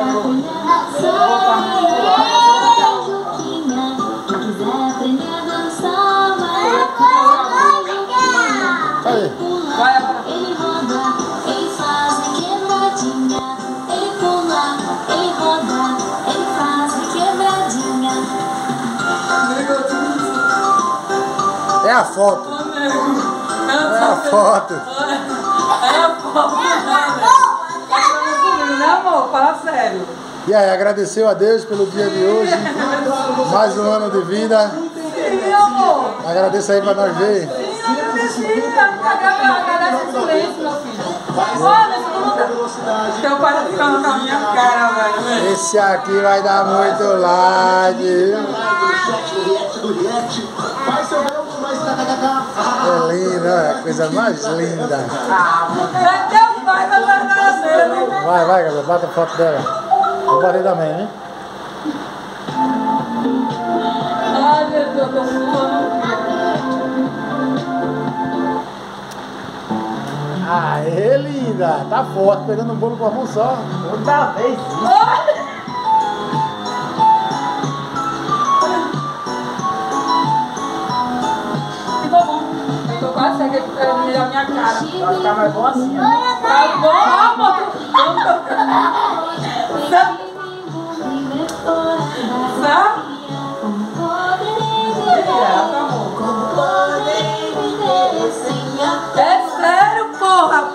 Ele roda, ele faz a quebradinha. Ele pula, ele roda, ele faz a quebradinha. É a foto. É a foto. É a foto, né, amor? Fala sério. E aí, agradeceu a Deus pelo dia de hoje. Mais um ano de vida. Sim, amor. Agradeço aí pra nós ver. Sim, agradece o silêncio, meu filho. Olha, escuta. Teu pai tá ficando com a minha cara, velho. Esse aqui vai dar muito like. É linda, é a coisa mais linda. É teu pai da verdadeira, meu. Vai, galera, bata a foto dela. Vou bater também, hein? Ai, meu Deus, eu tô fumando. Aê, linda! Tá forte, pegando um bolo com a mão só. Outra vez. Ficou bom. Eu tô quase certa que era melhor minha cara. Vai ficar mais bom assim, né? Tá bom, amor. É sério, porra.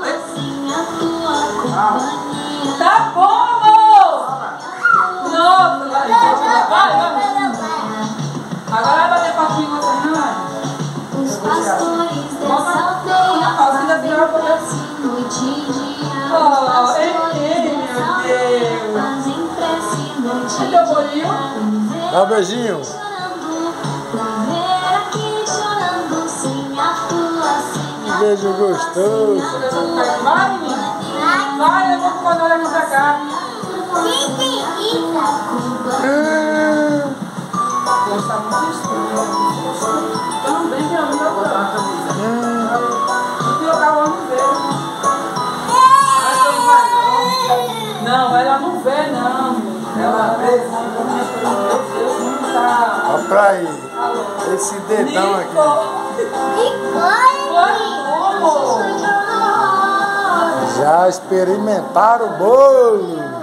Tá bom, amor. Nossa, vai. Agora vai bater patinho em você, não. Os pastores dessa aldeia fazem prece noite e dia. Os pastores dessa aldeia fazem prece noite e dia. Dá um beijinho. Um beijo gostoso. Vai, menina. Vai, eu vou quando ela vir pra cá. Gosta muito estranho. Também que é o meu coração. Eu tava no ver. Não, ela não vê, não. Ela precisa. Olha pra aí. Esse dedão aqui. Já experimentaram o bolo?